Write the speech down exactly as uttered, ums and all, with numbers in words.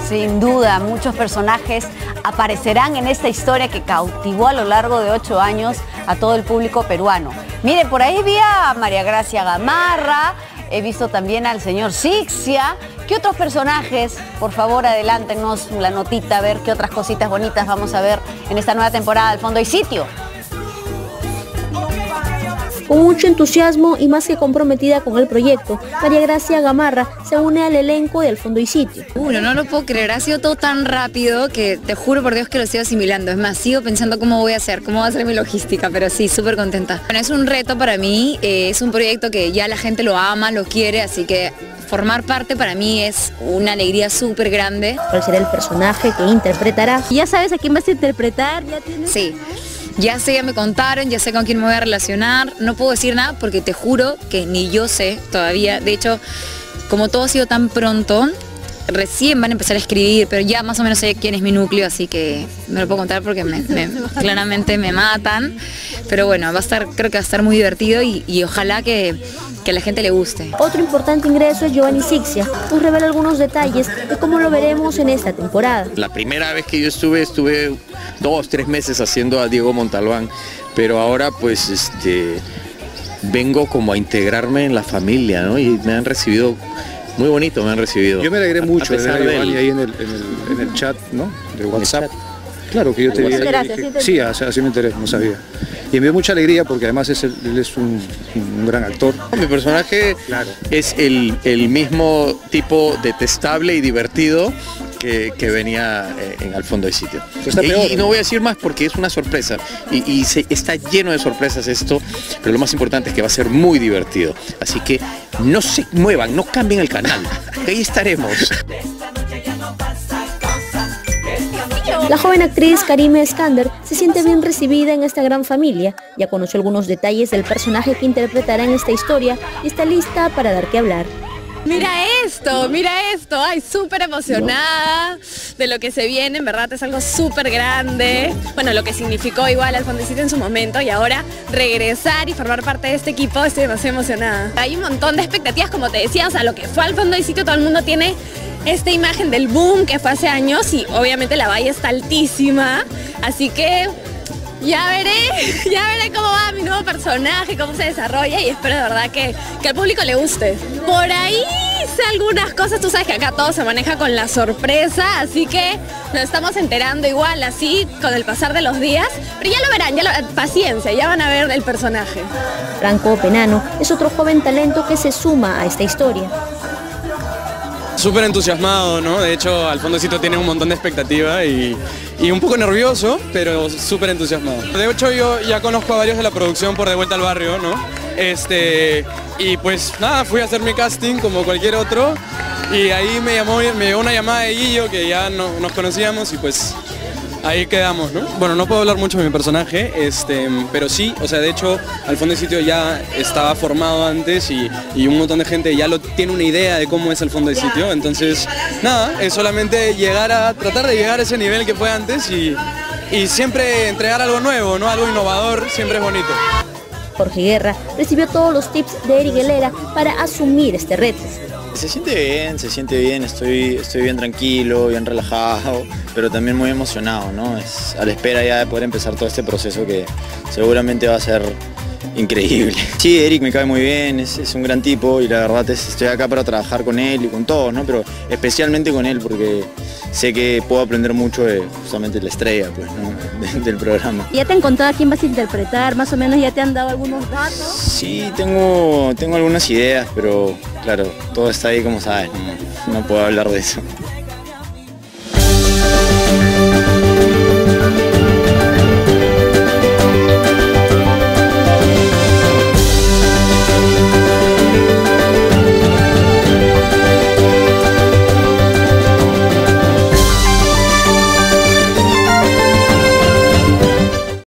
Sin duda, muchos personajes aparecerán en esta historia que cautivó a lo largo de ocho años a todo el público peruano. Mire, por ahí vi a María Gracia Gamarra, he visto también al señor Sixia. ¿Qué otros personajes? Por favor, adelántenos la notita, a ver qué otras cositas bonitas vamos a ver en esta nueva temporada del Fondo y Sitio. Con mucho entusiasmo y más que comprometida con el proyecto, María Gracia Gamarra se une al elenco de Al Fondo y Sitio. Uno, no lo puedo creer, ha sido todo tan rápido que te juro por Dios que lo estoy asimilando. Es más, sigo pensando cómo voy a hacer, cómo va a ser mi logística, pero sí, súper contenta. Bueno, es un reto para mí, eh, es un proyecto que ya la gente lo ama, lo quiere, así que formar parte para mí es una alegría súper grande. ¿Cuál será el personaje que interpretará? ¿Ya sabes a quién vas a interpretar? ¿Ya tienes? Sí. Ya sé, ya me contaron, ya sé con quién me voy a relacionar. No puedo decir nada porque te juro que ni yo sé todavía. De hecho, como todo ha sido tan pronto, recién van a empezar a escribir, pero ya más o menos sé quién es mi núcleo, así que me lo puedo contar porque me, me, claramente me matan. Pero bueno, va a estar, creo que va a estar muy divertido y, y ojalá que, que a la gente le guste. Otro importante ingreso es Giovanni Sixia. Nos revela algunos detalles de cómo lo veremos en esta temporada. La primera vez que yo estuve, estuve dos, tres meses haciendo a Diego Montalbán, pero ahora pues este vengo como a integrarme en la familia, ¿no? Y me han recibido muy bonito, me han recibido. Yo me alegré mucho de ver a Giovanni ahí en el, en, el, en el chat, ¿no? De WhatsApp. Claro que yo te vi. Sí, así, así me enteré, no sabía. Y me dio mucha alegría porque además es el, él es un, un gran actor. Mi personaje claro. es el, el mismo tipo detestable y divertido que, que venía en Al Fondo y Sitio. Está peor, y, y no voy a decir más porque es una sorpresa y, y se, está lleno de sorpresas esto, pero lo más importante es que va a ser muy divertido. Así que no se muevan, no cambien el canal, que ahí estaremos. La joven actriz Karime Eskander se siente bien recibida en esta gran familia, ya conoció algunos detalles del personaje que interpretará en esta historia y está lista para dar que hablar. Mira esto, mira esto, ay, súper emocionada de lo que se viene, en verdad es algo súper grande. Bueno, lo que significó igual Al Fondo y Sitio en su momento y ahora regresar y formar parte de este equipo, estoy demasiado emocionada. Hay un montón de expectativas, como te decía, o sea, lo que fue Al Fondo y Sitio, todo el mundo tiene esta imagen del boom que fue hace años y obviamente la valla está altísima, así que ya veré, ya veré cómo va mi nuevo personaje, cómo se desarrolla y espero de verdad que, que al público le guste. Por ahí sé algunas cosas, tú sabes que acá todo se maneja con la sorpresa, así que nos estamos enterando igual así con el pasar de los días, pero ya lo verán, ya lo, paciencia, ya van a ver el personaje. Franco Penano es otro joven talento que se suma a esta historia. Súper entusiasmado, ¿no? De hecho, Al Fondo y Sitio tiene un montón de expectativa y, y un poco nervioso, pero súper entusiasmado. De hecho, yo ya conozco a varios de la producción por De Vuelta al Barrio, ¿no? Este, y pues nada, fui a hacer mi casting como cualquier otro y ahí me llamó, me llegó una llamada de Guillo que ya no, nos conocíamos y pues ahí quedamos, ¿no? Bueno, no puedo hablar mucho de mi personaje, este, pero sí, o sea, de hecho, Al Fondo y Sitio ya estaba formado antes y, y un montón de gente ya lo tiene una idea de cómo es Al Fondo y Sitio, entonces, nada, es solamente llegar a, tratar de llegar a ese nivel que fue antes y, y siempre entregar algo nuevo, ¿no? Algo innovador, siempre es bonito. Jorge Guerra recibió todos los tips de Eric Helera para asumir este reto. Se siente bien, se siente bien, estoy, estoy bien tranquilo, bien relajado, pero también muy emocionado, ¿no? Es a la espera ya de poder empezar todo este proceso que seguramente va a ser increíble. Sí, Eric me cae muy bien, es, es un gran tipo y la verdad es, estoy acá para trabajar con él y con todos, ¿no? Pero especialmente con él porque sé que puedo aprender mucho de justamente la estrella, pues, ¿no? de, del programa. ¿Ya te han contado a quién vas a interpretar? ¿Más o menos ya te han dado algunos datos? Sí, tengo, tengo algunas ideas, pero claro, todo está ahí como sabes, no, no puedo hablar de eso.